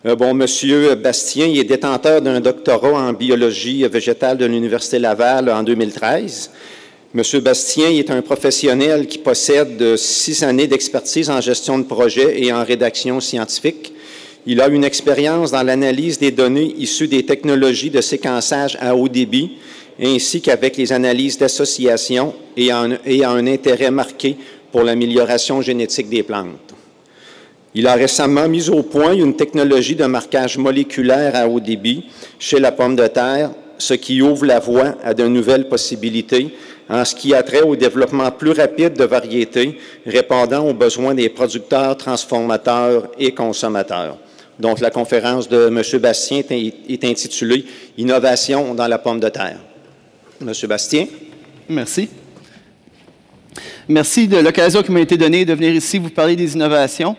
Monsieur Bastien, il est détenteur d'un doctorat en biologie végétale de l'Université Laval en 2013. Monsieur Bastien est un professionnel qui possède 6 années d'expertise en gestion de projet et en rédaction scientifique. Il a une expérience dans l'analyse des données issues des technologies de séquençage à haut débit, ainsi qu'avec les analyses d'association et a un intérêt marqué pour l'amélioration génétique des plantes. Il a récemment mis au point une technologie de marquage moléculaire à haut débit chez la pomme de terre, ce qui ouvre la voie à de nouvelles possibilités en ce qui a trait au développement plus rapide de variétés répondant aux besoins des producteurs, transformateurs et consommateurs. Donc, la conférence de M. Bastien est intitulée « Innovation dans la pomme de terre ». M. Bastien. Merci. Merci de l'occasion qui m'a été donnée de venir ici vous parler des innovations.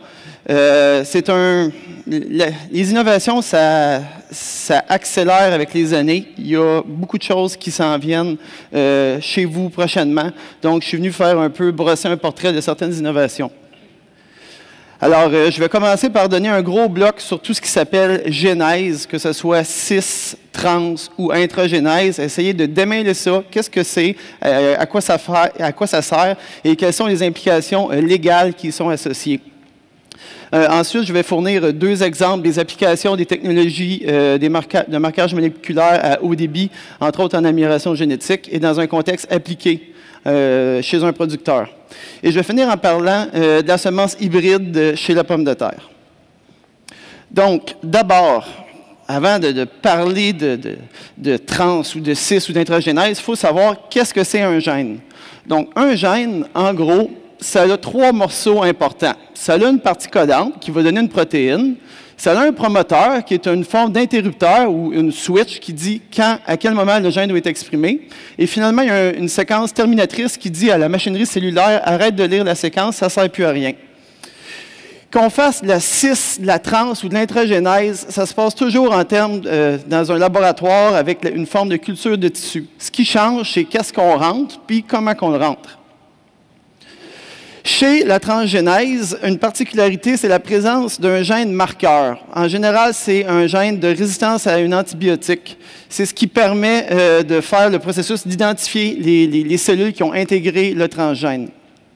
Les innovations, ça accélère avec les années. Il y a beaucoup de choses qui s'en viennent chez vous prochainement. Donc, je suis venu faire un peu brosser un portrait de certaines innovations. Alors, je vais commencer par donner un gros bloc sur tout ce qui s'appelle génèse, que ce soit cis, trans ou intragénèse. Essayez de démêler ça. Qu'est-ce que c'est, à quoi ça sert et quelles sont les implications légales qui y sont associées. Ensuite, je vais fournir 2 exemples des applications des technologies de marquage moléculaire à haut débit, entre autres en amélioration génétique et dans un contexte appliqué chez un producteur. Et je vais finir en parlant de la semence hybride chez la pomme de terre. Donc, d'abord, avant de parler de trans ou de cis ou d'intragénèse, il faut savoir qu'est-ce que c'est un gène. Donc, un gène, en gros, ça a 3 morceaux importants. Ça a une partie codante qui va donner une protéine. Ça a un promoteur qui est une forme d'interrupteur ou une switch qui dit à quel moment le gène doit être exprimé. Et finalement, il y a une séquence terminatrice qui dit à la machinerie cellulaire « Arrête de lire la séquence, ça ne sert plus à rien ». Qu'on fasse de la cis, de la trans ou de l'intragénèse, ça se passe toujours en termes dans un laboratoire avec une forme de culture de tissu. Ce qui change, c'est qu'est-ce qu'on rentre puis comment qu'on le rentre. Chez la transgénèse, une particularité, c'est la présence d'un gène marqueur. En général, c'est un gène de résistance à un antibiotique. C'est ce qui permet de faire le processus d'identifier les cellules qui ont intégré le transgène.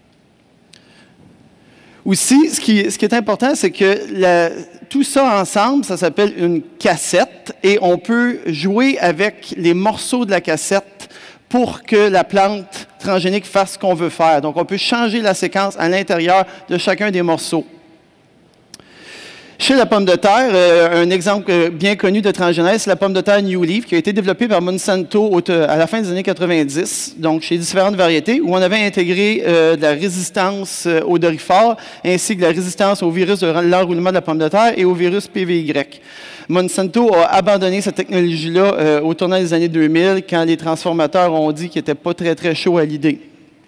Aussi, ce qui est important, c'est que tout ça ensemble, ça s'appelle une cassette, et on peut jouer avec les morceaux de la cassette pour que la plante transgénique fasse ce qu'on veut faire. Donc, on peut changer la séquence à l'intérieur de chacun des morceaux. Chez la pomme de terre, un exemple bien connu de transgénèse, c'est la pomme de terre New Leaf, qui a été développée par Monsanto à la fin des années 90, donc chez différentes variétés, où on avait intégré de la résistance au dorifort, ainsi que la résistance au virus de l'enroulement de la pomme de terre et au virus PVY. Monsanto a abandonné cette technologie-là au tournant des années 2000, quand les transformateurs ont dit qu'ils n'étaient pas très chauds à l'idée.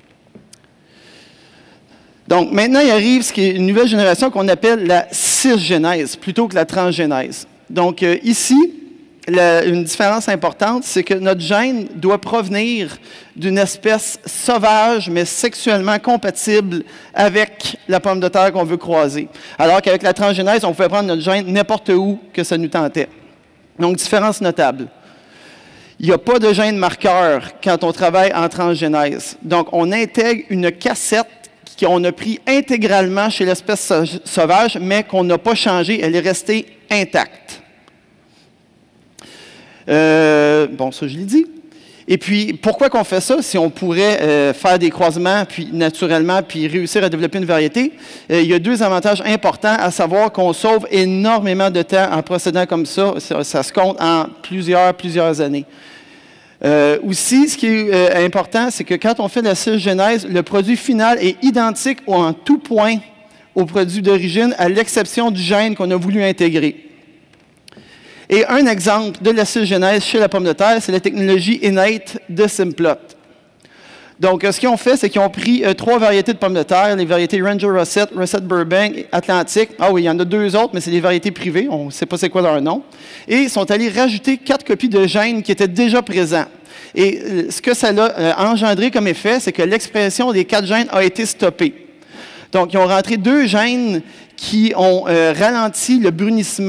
Donc, maintenant, il arrive ce qui est une nouvelle génération qu'on appelle la cisgénèse, plutôt que la transgénèse. Donc, ici, une différence importante, c'est que notre gène doit provenir d'une espèce sauvage, mais sexuellement compatible avec la pomme de terre qu'on veut croiser. Alors qu'avec la transgénèse, on pouvait prendre notre gène n'importe où que ça nous tentait. Donc, différence notable. Il n'y a pas de gène marqueur quand on travaille en transgénèse. Donc, on intègre une cassette qu'on a pris intégralement chez l'espèce sauvage, mais qu'on n'a pas changé, elle est restée intacte. Bon, ça je l'ai dit. Et puis, pourquoi qu'on fait ça si on pourrait faire des croisements puis naturellement puis réussir à développer une variété? Il y a 2 avantages importants, à savoir qu'on sauve énormément de temps en procédant comme ça. Ça se compte en plusieurs années. Aussi, ce qui est important, c'est que quand on fait de la cisgénèse, le produit final est identique en tout point au produit d'origine, à l'exception du gène qu'on a voulu intégrer. Et un exemple de la cisgénèse chez la pomme de terre, c'est la technologie Innate de Simplot. Donc, ce qu'ils ont fait, c'est qu'ils ont pris 3 variétés de pommes de terre, les variétés Ranger Rosette, Rosette Burbank et Atlantique. Ah oui, il y en a 2 autres, mais c'est des variétés privées, on ne sait pas c'est quoi leur nom. Et ils sont allés rajouter 4 copies de gènes qui étaient déjà présents. Et ce que ça a engendré comme effet, c'est que l'expression des 4 gènes a été stoppée. Donc, ils ont rentré 2 gènes qui ont ralenti le brunissement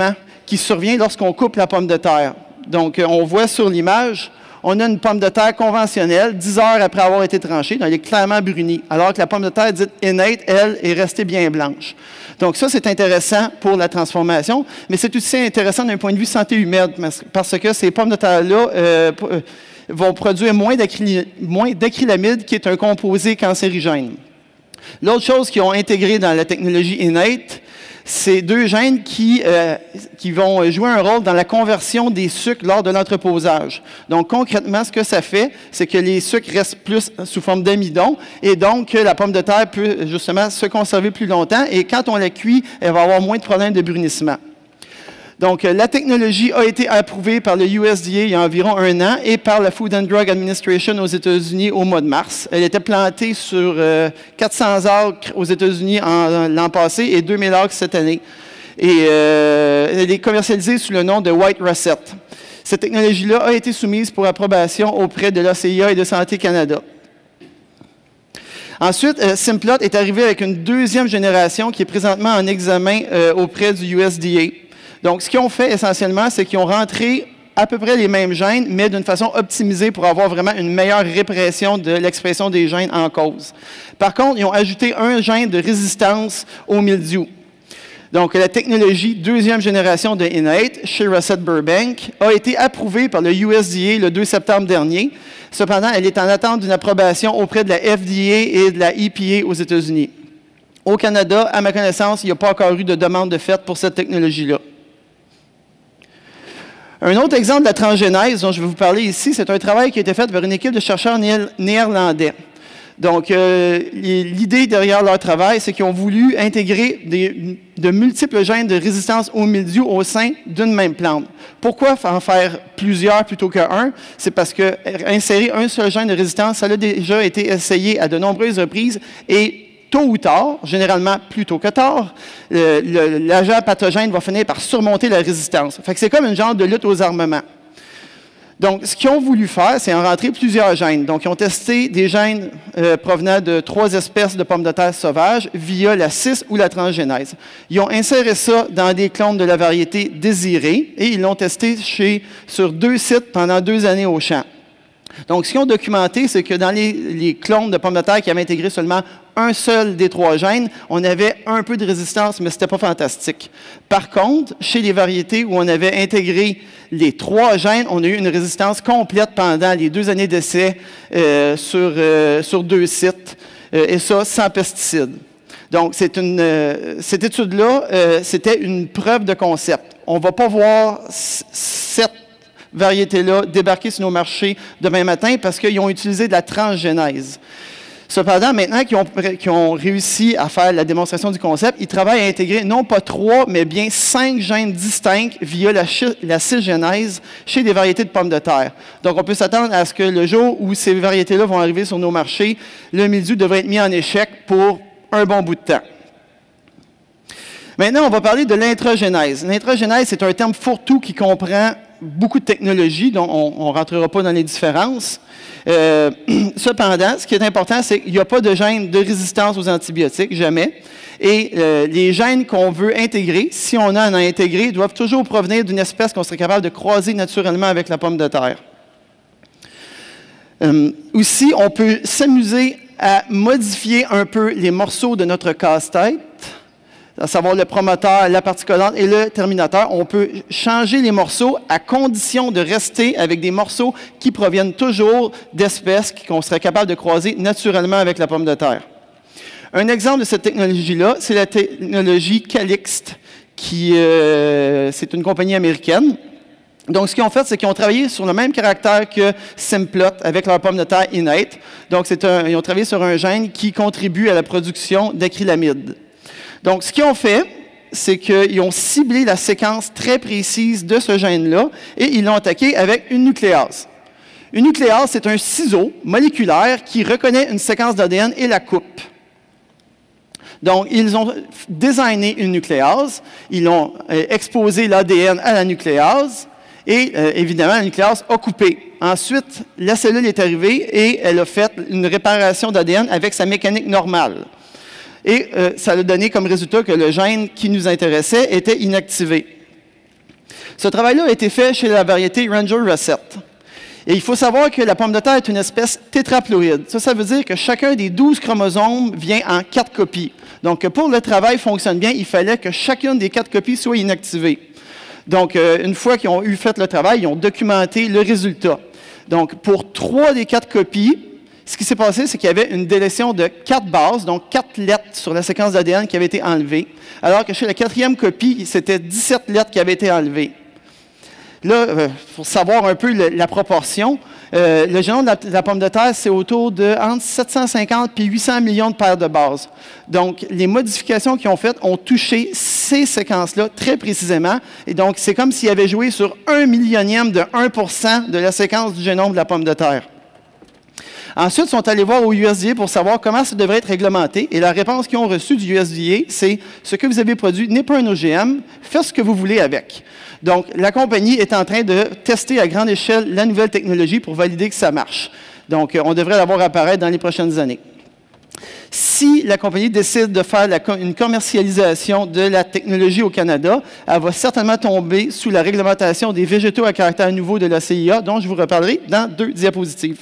qui survient lorsqu'on coupe la pomme de terre. Donc, on voit sur l'image, on a une pomme de terre conventionnelle, 10 heures après avoir été tranchée, donc elle est clairement brunie, alors que la pomme de terre dite innate, elle, est restée bien blanche. Donc ça, c'est intéressant pour la transformation, mais c'est aussi intéressant d'un point de vue santé humaine, parce que ces pommes de terre-là vont produire moins d'acrylamide, qui est un composé cancérigène. L'autre chose qu'ils ont intégré dans la technologie innate, c'est 2 gènes qui vont jouer un rôle dans la conversion des sucres lors de l'entreposage. Donc, concrètement, ce que ça fait, c'est que les sucres restent plus sous forme d'amidon et donc la pomme de terre peut justement se conserver plus longtemps et quand on la cuit, elle va avoir moins de problèmes de brunissement. Donc, la technologie a été approuvée par le USDA il y a environ 1 an et par la Food and Drug Administration aux États-Unis au mois de mars. Elle était plantée sur 400 acres aux États-Unis l'an passé et 2000 acres cette année. Et elle est commercialisée sous le nom de White Russet. Cette technologie-là a été soumise pour approbation auprès de l'OCIA et de Santé Canada. Ensuite, Simplot est arrivé avec une 2e génération qui est présentement en examen auprès du USDA. Donc, ce qu'ils ont fait essentiellement, c'est qu'ils ont rentré à peu près les mêmes gènes, mais d'une façon optimisée pour avoir vraiment une meilleure répression de l'expression des gènes en cause. Par contre, ils ont ajouté un gène de résistance au mildiou. Donc, la technologie 2e génération de Innate, chez Russet Burbank, a été approuvée par le USDA le 2 septembre dernier. Cependant, elle est en attente d'une approbation auprès de la FDA et de la EPA aux États-Unis. Au Canada, à ma connaissance, il n'y a pas encore eu de demande de fait pour cette technologie-là. Un autre exemple de la transgénèse dont je vais vous parler ici, c'est un travail qui a été fait par une équipe de chercheurs néerlandais. Donc, l'idée derrière leur travail, c'est qu'ils ont voulu intégrer de multiples gènes de résistance au mildiou au sein d'une même plante. Pourquoi en faire plusieurs plutôt qu'un? C'est parce que insérer un seul gène de résistance, ça a déjà été essayé à de nombreuses reprises et tôt ou tard, généralement plus tôt que tard, l'agent pathogène va finir par surmonter la résistance. Fait que c'est comme une genre de lutte aux armements. Donc, ce qu'ils ont voulu faire, c'est en rentrer plusieurs gènes. Donc, ils ont testé des gènes provenant de 3 espèces de pommes de terre sauvages via la cis ou la transgénèse. Ils ont inséré ça dans des clones de la variété désirée et ils l'ont testé sur 2 sites pendant 2 années au champ. Donc, ce qu'ils ont documenté, c'est que dans les clones de pommes de terre qui avaient intégré seulement un seul des 3 gènes, on avait un peu de résistance, mais ce n'était pas fantastique. Par contre, chez les variétés où on avait intégré les 3 gènes, on a eu une résistance complète pendant les 2 années d'essai sur 2 sites, et ça sans pesticides. Donc, cette étude-là, c'était une preuve de concept. On ne va pas voir cette variétés-là débarquer sur nos marchés demain matin parce qu'ils ont utilisé de la transgénèse. Cependant, maintenant qu'ils ont réussi à faire la démonstration du concept, ils travaillent à intégrer non pas 3, mais bien 5 gènes distincts via la cisgénèse chez des variétés de pommes de terre. Donc, on peut s'attendre à ce que le jour où ces variétés-là vont arriver sur nos marchés, le mildiou devrait être mis en échec pour un bon bout de temps. Maintenant, on va parler de l'intragénèse. L'intragénèse, c'est un terme fourre-tout qui comprend beaucoup de technologies, dont on ne rentrera pas dans les différences. Cependant, ce qui est important, c'est qu'il n'y a pas de gène de résistance aux antibiotiques, jamais. Et les gènes qu'on veut intégrer, si on en a intégré, doivent toujours provenir d'une espèce qu'on serait capable de croiser naturellement avec la pomme de terre. Aussi, on peut s'amuser à modifier un peu les morceaux de notre casse-tête, à savoir le promoteur, la partie collante et le terminateur. On peut changer les morceaux à condition de rester avec des morceaux qui proviennent toujours d'espèces qu'on serait capable de croiser naturellement avec la pomme de terre. Un exemple de cette technologie-là, c'est la technologie Calixte, c'est une compagnie américaine. Donc, ce qu'ils ont fait, c'est qu'ils ont travaillé sur le même caractère que Simplot avec leur pomme de terre innate. Donc, ils ont travaillé sur un gène qui contribue à la production d'acrylamide. Donc, ce qu'ils ont fait, c'est qu'ils ont ciblé la séquence très précise de ce gène-là et ils l'ont attaqué avec une nucléase. Une nucléase, c'est un ciseau moléculaire qui reconnaît une séquence d'ADN et la coupe. Donc, ils ont designé une nucléase, ils ont exposé l'ADN à la nucléase et, évidemment, la nucléase a coupé. Ensuite, la cellule est arrivée et elle a fait une réparation d'ADN avec sa mécanique normale. Et ça a donné comme résultat que le gène qui nous intéressait était inactivé. Ce travail-là a été fait chez la variété Ranger Russet. Et il faut savoir que la pomme de terre est une espèce tétraploïde. Ça veut dire que chacun des 12 chromosomes vient en 4 copies. Donc, pour le travail fonctionne bien, il fallait que chacune des 4 copies soit inactivée. Donc, une fois qu'ils ont fait le travail, ils ont documenté le résultat. Donc, pour 3 des 4 copies, ce qui s'est passé, c'est qu'il y avait une délétion de 4 bases, donc 4 lettres sur la séquence d'ADN qui avait été enlevée, alors que chez la 4e copie, c'était 17 lettres qui avaient été enlevées. Là, pour savoir un peu la proportion, le génome de la pomme de terre, c'est autour de entre 750 et 800 millions de paires de bases. Donc, les modifications qu'ils ont faites ont touché ces séquences-là très précisément. Et donc, c'est comme s'ils avaient joué sur 1 millionième de 1% de la séquence du génome de la pomme de terre. Ensuite, ils sont allés voir au USDA pour savoir comment ça devrait être réglementé. Et la réponse qu'ils ont reçue du USDA, c'est « Ce que vous avez produit n'est pas un OGM, faites ce que vous voulez avec ». Donc, la compagnie est en train de tester à grande échelle la nouvelle technologie pour valider que ça marche. Donc, on devrait la voir apparaître dans les prochaines années. Si la compagnie décide de faire une commercialisation de la technologie au Canada, elle va certainement tomber sous la réglementation des végétaux à caractère nouveau de la CIA, dont je vous reparlerai dans 2 diapositives.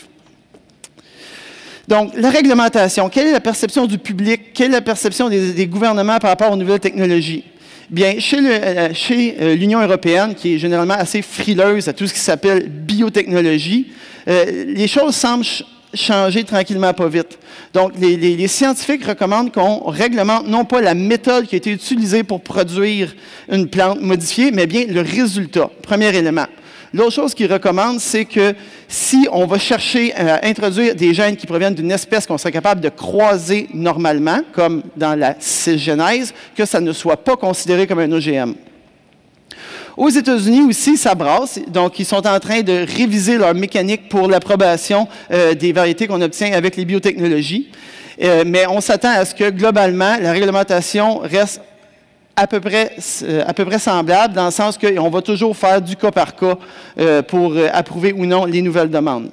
Donc, la réglementation, quelle est la perception du public, quelle est la perception des gouvernements par rapport aux nouvelles technologies? Bien, chez l'Union européenne, qui est généralement assez frileuse à tout ce qui s'appelle biotechnologie, les choses semblent changer tranquillement, pas vite. Donc, les scientifiques recommandent qu'on réglemente non pas la méthode qui a été utilisée pour produire une plante modifiée, mais bien le résultat, premier élément. L'autre chose qu'ils recommandent, c'est que si on va chercher à introduire des gènes qui proviennent d'une espèce qu'on serait capable de croiser normalement, comme dans la cisgenèse, que ça ne soit pas considéré comme un OGM. Aux États-Unis aussi, ça brasse. Donc, ils sont en train de réviser leur mécanique pour l'approbation des variétés qu'on obtient avec les biotechnologies. Mais on s'attend à ce que, globalement, la réglementation reste à peu près semblable, dans le sens qu'on va toujours faire du cas par cas pour approuver ou non les nouvelles demandes.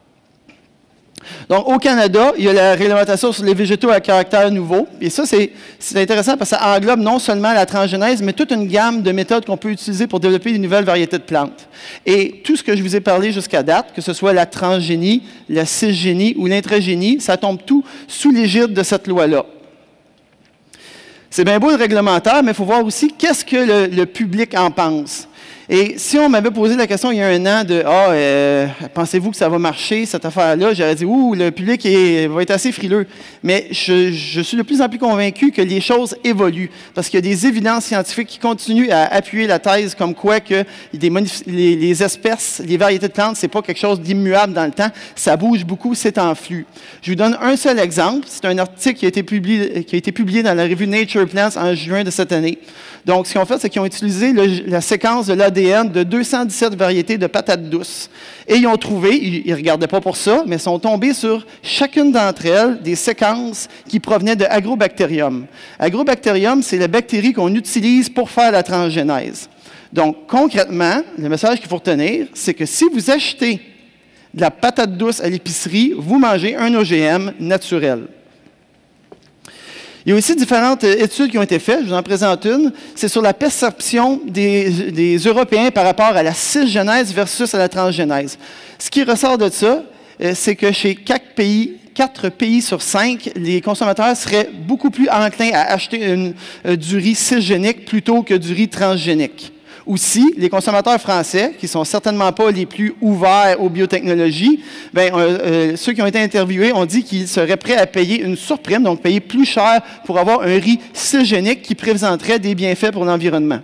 Donc, au Canada, il y a la réglementation sur les végétaux à caractère nouveau. Et ça, c'est intéressant parce que ça englobe non seulement la transgénèse, mais toute une gamme de méthodes qu'on peut utiliser pour développer des nouvelles variétés de plantes. Et tout ce que je vous ai parlé jusqu'à date, que ce soit la transgénie, la cisgénie ou l'intragénie, ça tombe tout sous l'égide de cette loi-là. C'est bien beau le réglementaire, mais il faut voir aussi qu'est-ce que le public en pense. Et si on m'avait posé la question il y a 1 an de « Ah, pensez-vous que ça va marcher, cette affaire-là? » J'aurais dit « Ouh, le public va être assez frileux. » Mais je suis de plus en plus convaincu que les choses évoluent, parce qu'il y a des évidences scientifiques qui continuent à appuyer la thèse comme quoi que les espèces, les variétés de plantes, ce n'est pas quelque chose d'immuable dans le temps, ça bouge beaucoup, c'est en flux. Je vous donne un seul exemple. C'est un article qui a été publié dans la revue Nature Plants en juin de cette année. Donc, ce qu'ils ont fait, c'est qu'ils ont utilisé la séquence de l'ADN de 217 variétés de patates douces. Et ils ont trouvé, ils ne regardaient pas pour ça, mais sont tombés sur chacune d'entre elles des séquences qui provenaient de Agrobacterium. Agrobacterium, c'est la bactérie qu'on utilise pour faire la transgénèse. Donc, concrètement, le message qu'il faut retenir, c'est que si vous achetez de la patate douce à l'épicerie, vous mangez un OGM naturel. Il y a aussi différentes études qui ont été faites, je vous en présente une. C'est sur la perception des Européens par rapport à la cisgenèse versus à la transgénèse. Ce qui ressort de ça, c'est que chez 4 pays sur 5, les consommateurs seraient beaucoup plus enclins à acheter du riz cisgénique plutôt que du riz transgénique. Aussi, les consommateurs français, qui ne sont certainement pas les plus ouverts aux biotechnologies, ceux qui ont été interviewés ont dit qu'ils seraient prêts à payer une surprime, donc payer plus cher pour avoir un riz cisgénique qui présenterait des bienfaits pour l'environnement.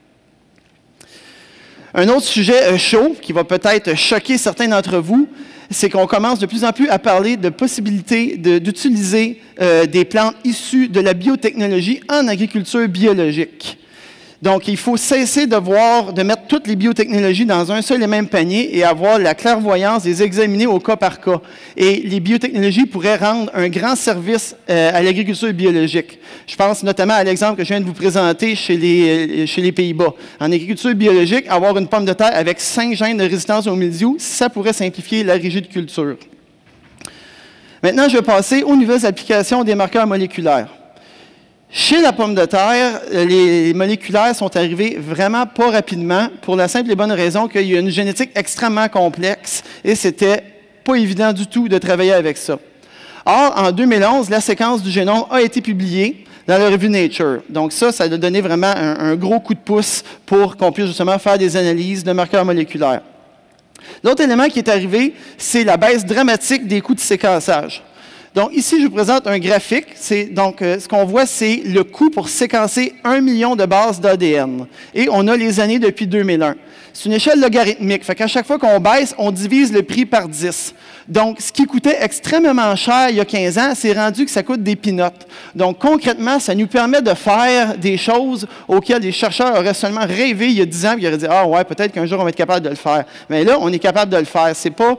Un autre sujet chaud, qui va peut-être choquer certains d'entre vous, c'est qu'on commence de plus en plus à parler de possibilités d'utiliser des plantes issues de la biotechnologie en agriculture biologique. Donc, il faut cesser de mettre toutes les biotechnologies dans un seul et même panier et avoir la clairvoyance de les examiner au cas par cas. Et les biotechnologies pourraient rendre un grand service à l'agriculture biologique. Je pense notamment à l'exemple que je viens de vous présenter chez les Pays-Bas. En agriculture biologique, avoir une pomme de terre avec 5 gènes de résistance au mildiou, ça pourrait simplifier la rigiculture. Maintenant, je vais passer aux nouvelles applications des marqueurs moléculaires. Chez la pomme de terre, les moléculaires sont arrivés vraiment pas rapidement pour la simple et bonne raison qu'il y a une génétique extrêmement complexe et c'était pas évident du tout de travailler avec ça. Or, en 2011, la séquence du génome a été publiée dans la revue Nature. Donc ça a donné vraiment un gros coup de pouce pour qu'on puisse justement faire des analyses de marqueurs moléculaires. L'autre élément qui est arrivé, c'est la baisse dramatique des coûts de séquençage. Donc ici, je vous présente un graphique. Donc, ce qu'on voit, c'est le coût pour séquencer 1 million de bases d'ADN. Et on a les années depuis 2001. C'est une échelle logarithmique. Fait qu'à chaque fois qu'on baisse, on divise le prix par 10. Donc, ce qui coûtait extrêmement cher il y a 15 ans, c'est rendu que ça coûte des peanuts. Donc, concrètement, ça nous permet de faire des choses auxquelles les chercheurs auraient seulement rêvé il y a 10 ans, puis ils auraient dit « Ah ouais, peut-être qu'un jour on va être capable de le faire. » Mais là, on est capable de le faire. C'est pas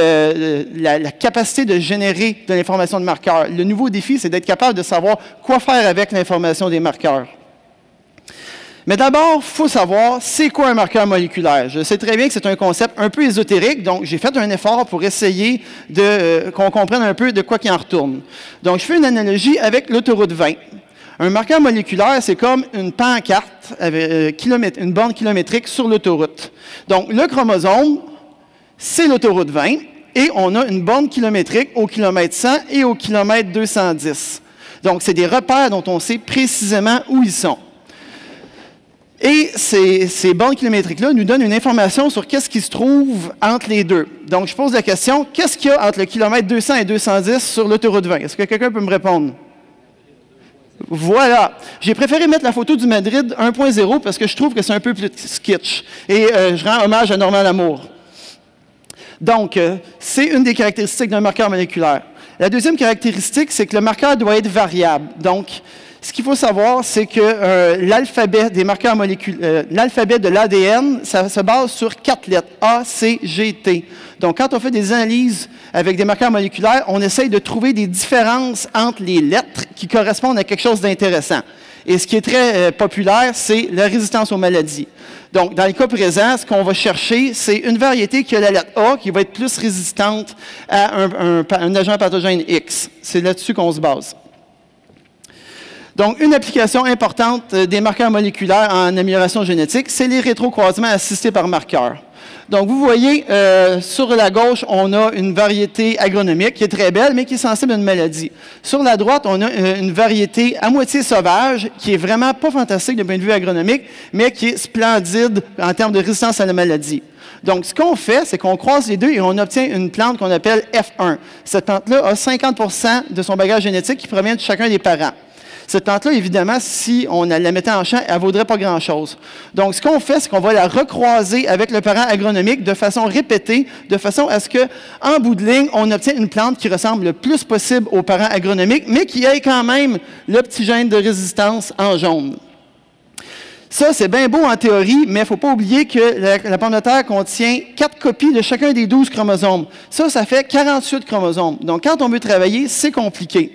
la capacité de générer de l'information de marqueurs. Le nouveau défi, c'est d'être capable de savoir quoi faire avec l'information des marqueurs. Mais d'abord, il faut savoir c'est quoi un marqueur moléculaire. Je sais très bien que c'est un concept un peu ésotérique, donc j'ai fait un effort pour essayer qu'on comprenne un peu de quoi qu'il en retourne. Donc, je fais une analogie avec l'autoroute 20. Un marqueur moléculaire, c'est comme une pancarte, avec, une borne kilométrique sur l'autoroute. Donc, le chromosome, c'est l'autoroute 20, et on a une borne kilométrique au kilomètre 100 et au kilomètre 210. Donc, c'est des repères dont on sait précisément où ils sont. Et ces bornes kilométriques-là nous donnent une information sur qu'est-ce qui se trouve entre les deux. Donc, je pose la question, qu'est-ce qu'il y a entre le kilomètre 200 et 210 sur l'autoroute 20? Est-ce que quelqu'un peut me répondre? Voilà. J'ai préféré mettre la photo du Madrid 1.0 parce que je trouve que c'est un peu plus sketch. Et je rends hommage à Normand Lamour. Donc, c'est une des caractéristiques d'un marqueur moléculaire. La deuxième caractéristique, c'est que le marqueur doit être variable. Donc, ce qu'il faut savoir, c'est que l'alphabet des marqueurs moléculaires, l'alphabet de l'ADN, ça se base sur 4 lettres, A, C, G, T. Donc, quand on fait des analyses avec des marqueurs moléculaires, on essaye de trouver des différences entre les lettres qui correspondent à quelque chose d'intéressant. Et ce qui est très populaire, c'est la résistance aux maladies. Donc, dans le cas présent, ce qu'on va chercher, c'est une variété qui a la lettre A, qui va être plus résistante à un agent pathogène X. C'est là-dessus qu'on se base. Donc, une application importante des marqueurs moléculaires en amélioration génétique, c'est les rétrocroisements assistés par marqueurs. Donc, vous voyez, sur la gauche, on a une variété agronomique qui est très belle, mais qui est sensible à une maladie. Sur la droite, on a une variété à moitié sauvage, qui est vraiment pas fantastique d'un point de vue agronomique, mais qui est splendide en termes de résistance à la maladie. Donc, ce qu'on fait, c'est qu'on croise les deux et on obtient une plante qu'on appelle F1. Cette plante-là a 50% de son bagage génétique qui provient de chacun des parents. Cette plante-là, évidemment, si on la mettait en champ, elle ne vaudrait pas grand-chose. Donc, ce qu'on fait, c'est qu'on va la recroiser avec le parent agronomique de façon répétée, de façon à ce qu'en bout de ligne, on obtienne une plante qui ressemble le plus possible au parent agronomique, mais qui ait quand même le petit gène de résistance en jaune. Ça, c'est bien beau en théorie, mais il ne faut pas oublier que la pomme de terre contient 4 copies de chacun des 12 chromosomes. Ça fait 48 chromosomes. Donc, quand on veut travailler, c'est compliqué.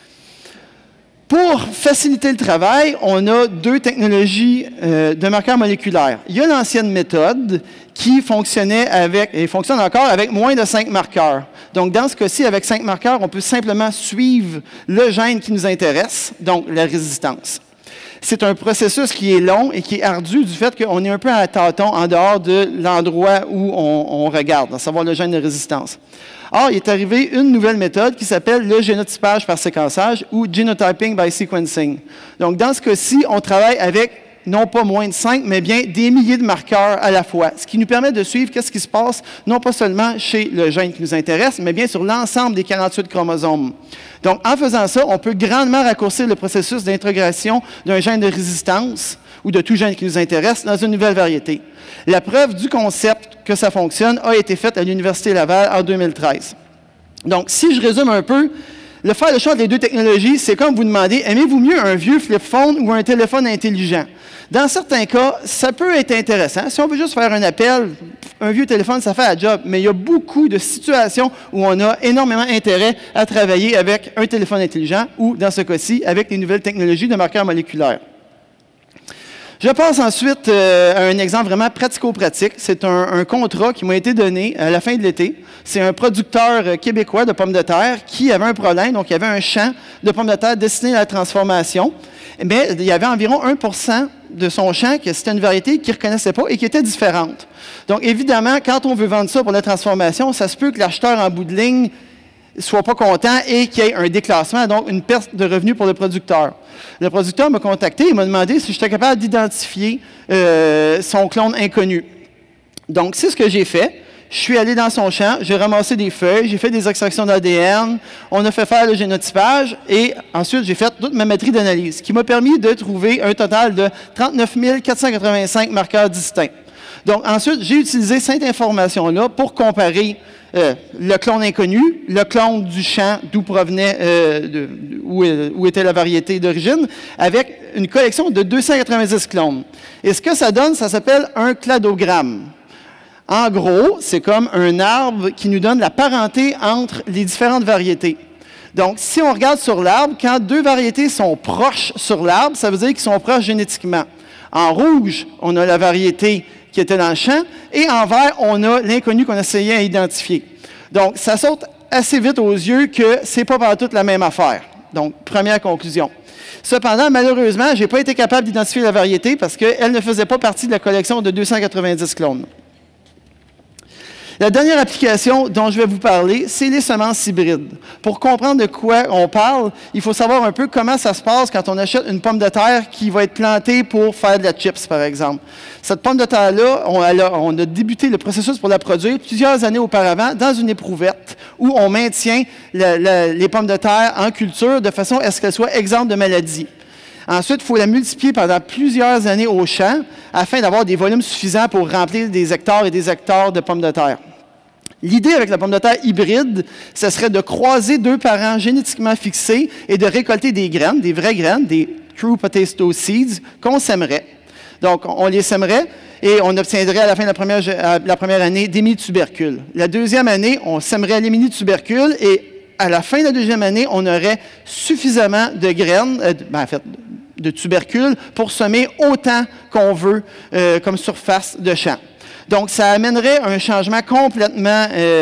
Pour faciliter le travail, on a 2 technologies de marqueurs moléculaires. Il y a l'ancienne méthode qui fonctionnait et fonctionne encore avec moins de 5 marqueurs. Donc, dans ce cas-ci, avec 5 marqueurs, on peut simplement suivre le gène qui nous intéresse, donc la résistance. C'est un processus qui est long et qui est ardu du fait qu'on est un peu à tâtons en dehors de l'endroit où on regarde, à savoir le gène de résistance. Or, il est arrivé une nouvelle méthode qui s'appelle le génotypage par séquençage ou genotyping by sequencing. Donc, dans ce cas-ci, on travaille avec non pas moins de 5, mais bien des milliers de marqueurs à la fois, ce qui nous permet de suivre qu'est-ce qui se passe, non pas seulement chez le gène qui nous intéresse, mais bien sur l'ensemble des 48 chromosomes. Donc, en faisant ça, on peut grandement raccourcir le processus d'intégration d'un gène de résistance ou de tout gène qui nous intéresse dans une nouvelle variété. La preuve du concept que ça fonctionne a été faite à l'Université Laval en 2013. Donc, si je résume un peu, faire le choix des 2 technologies, c'est comme vous demandez, aimez-vous mieux un vieux flip phone ou un téléphone intelligent? Dans certains cas, ça peut être intéressant. Si on veut juste faire un appel, un vieux téléphone, ça fait la job. Mais il y a beaucoup de situations où on a énormément intérêt à travailler avec un téléphone intelligent ou, dans ce cas-ci, avec les nouvelles technologies de marqueurs moléculaires. Je passe ensuite à un exemple vraiment pratico-pratique. C'est un contrat qui m'a été donné à la fin de l'été. C'est un producteur québécois de pommes de terre qui avait un problème. Donc, il y avait un champ de pommes de terre destiné à la transformation. Mais il y avait environ 1% de son champ que c'était une variété qu'il ne reconnaissait pas et qui était différente. Donc, évidemment, quand on veut vendre ça pour la transformation, ça se peut que l'acheteur en bout de ligne ne soit pas content et qu'il y ait un déclassement, donc une perte de revenus pour le producteur. Le producteur m'a contacté et m'a demandé si j'étais capable d'identifier son clone inconnu. Donc, c'est ce que j'ai fait. Je suis allé dans son champ, j'ai ramassé des feuilles, j'ai fait des extractions d'ADN, on a fait faire le génotypage et ensuite j'ai fait toute ma matrice d'analyse qui m'a permis de trouver un total de 39 485 marqueurs distincts. Donc ensuite, j'ai utilisé cette information-là pour comparer le clone inconnu, le clone du champ d'où provenait, où était la variété d'origine, avec une collection de 290 clones. Et ce que ça donne, ça s'appelle un cladogramme. En gros, c'est comme un arbre qui nous donne la parenté entre les différentes variétés. Donc, si on regarde sur l'arbre, quand deux variétés sont proches sur l'arbre, ça veut dire qu'ils sont proches génétiquement. En rouge, on a la variété qui était dans le champ, et en vert, on a l'inconnu qu'on essayait à identifier. Donc, ça saute assez vite aux yeux que ce n'est pas partout la même affaire. Donc, première conclusion. Cependant, malheureusement, je n'ai pas été capable d'identifier la variété parce qu'elle ne faisait pas partie de la collection de 290 clones. La dernière application dont je vais vous parler, c'est les semences hybrides. Pour comprendre de quoi on parle, il faut savoir un peu comment ça se passe quand on achète une pomme de terre qui va être plantée pour faire de la chips, par exemple. Cette pomme de terre-là, on a débuté le processus pour la produire plusieurs années auparavant dans une éprouvette où on maintient les pommes de terre en culture de façon à ce qu'elles soient exemptes de maladies. Ensuite, il faut la multiplier pendant plusieurs années au champ afin d'avoir des volumes suffisants pour remplir des hectares et des hectares de pommes de terre. L'idée avec la pomme de terre hybride, ce serait de croiser deux parents génétiquement fixés et de récolter des graines, des vraies graines, des true potato seeds, qu'on sèmerait. Donc, on les sèmerait et on obtiendrait à la fin de la première année des mini-tubercules. La deuxième année, on sèmerait les mini-tubercules et à la fin de la deuxième année, on aurait suffisamment de graines, de tubercules pour semer autant qu'on veut comme surface de champ. Donc, ça amènerait un changement complètement,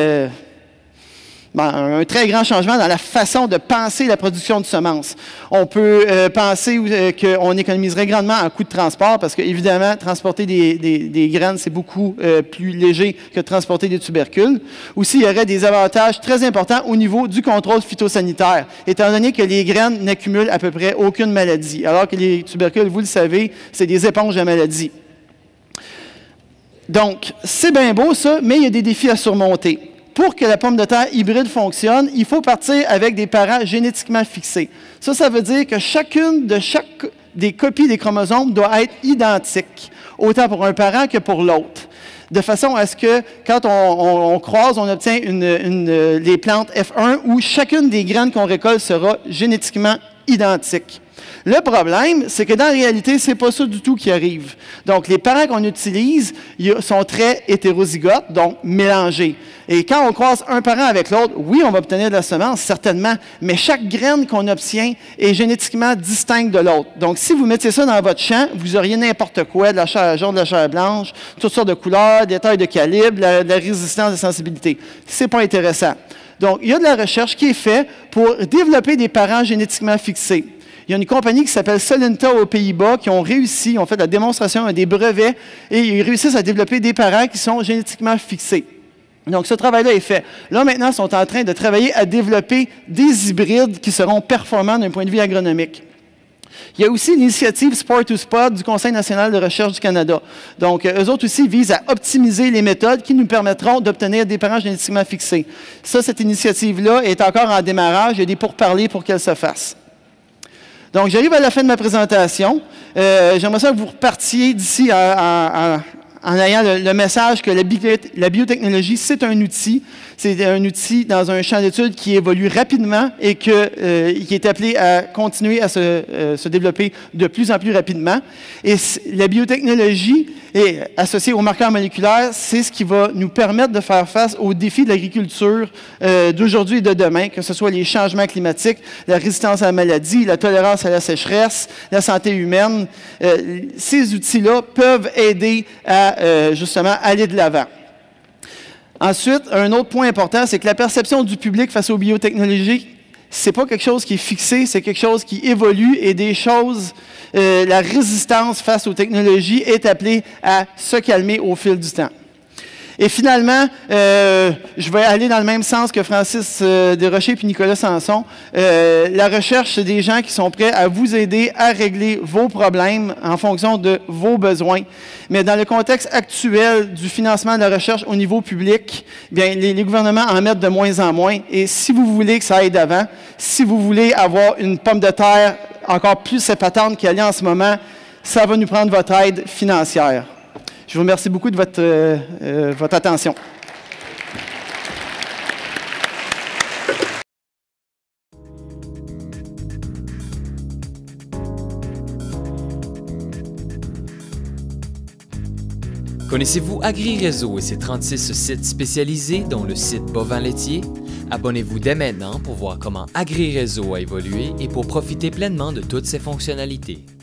un très grand changement dans la façon de penser la production de semences. On peut penser qu'on économiserait grandement en coût de transport parce qu'évidemment, transporter des graines, c'est beaucoup plus léger que transporter des tubercules. Aussi, il y aurait des avantages très importants au niveau du contrôle phytosanitaire, étant donné que les graines n'accumulent à peu près aucune maladie, alors que les tubercules, vous le savez, c'est des éponges à maladies. Donc, c'est bien beau ça, mais il y a des défis à surmonter. Pour que la pomme de terre hybride fonctionne, il faut partir avec des parents génétiquement fixés. Ça veut dire que chacune des copies des chromosomes doit être identique, autant pour un parent que pour l'autre. De façon à ce que, quand on croise, on obtient les plantes F1 où chacune des graines qu'on récolte sera génétiquement identique. Le problème, c'est que dans la réalité, ce n'est pas ça du tout qui arrive. Donc, les parents qu'on utilise sont très hétérozygotes, donc mélangés. Et quand on croise un parent avec l'autre, oui, on va obtenir de la semence, certainement, mais chaque graine qu'on obtient est génétiquement distincte de l'autre. Donc, si vous mettiez ça dans votre champ, vous auriez n'importe quoi, de la chair jaune, de la chair blanche, toutes sortes de couleurs, des tailles de calibre, de la résistance, de sensibilité. Ce n'est pas intéressant. Donc, il y a de la recherche qui est faite pour développer des parents génétiquement fixés. Il y a une compagnie qui s'appelle Solinta aux Pays-Bas qui ont réussi, ils ont fait la démonstration des brevets et ils réussissent à développer des parents qui sont génétiquement fixés. Donc, ce travail-là est fait. Là, maintenant, ils sont en train de travailler à développer des hybrides qui seront performants d'un point de vue agronomique. Il y a aussi l'initiative Sport to Spot du Conseil national de recherche du Canada. Donc, eux autres aussi visent à optimiser les méthodes qui nous permettront d'obtenir des parents génétiquement fixés. Ça, cette initiative-là est encore en démarrage. Il y a des pourparlers pour qu'elle se fasse. Donc, j'arrive à la fin de ma présentation. J'aimerais ça que vous repartiez d'ici en ayant le message que la biotechnologie, c'est un outil. C'est un outil dans un champ d'études qui évolue rapidement et qui est appelé à continuer à se développer de plus en plus rapidement. Et la biotechnologie est associée aux marqueurs moléculaires, c'est ce qui va nous permettre de faire face aux défis de l'agriculture d'aujourd'hui et de demain, que ce soit les changements climatiques, la résistance à la maladie, la tolérance à la sécheresse, la santé humaine. Ces outils-là peuvent aider à justement aller de l'avant. Ensuite, un autre point important, c'est que la perception du public face aux biotechnologies, c'est pas quelque chose qui est fixé, c'est quelque chose qui évolue et des choses, la résistance face aux technologies est appelée à se calmer au fil du temps. Et finalement, je vais aller dans le même sens que Francis Desrochers et Nicolas Sanson. La recherche, c'est des gens qui sont prêts à vous aider à régler vos problèmes en fonction de vos besoins. Mais dans le contexte actuel du financement de la recherche au niveau public, bien, les gouvernements en mettent de moins en moins. Et si vous voulez que ça aille d'avant, si vous voulez avoir une pomme de terre encore plus épatante qu'elle est en ce moment, ça va nous prendre votre aide financière. Je vous remercie beaucoup de votre attention. Connaissez-vous AgriRéseau et ses 36 sites spécialisés, dont le site bovin laitier? Abonnez-vous dès maintenant pour voir comment AgriRéseau a évolué et pour profiter pleinement de toutes ses fonctionnalités.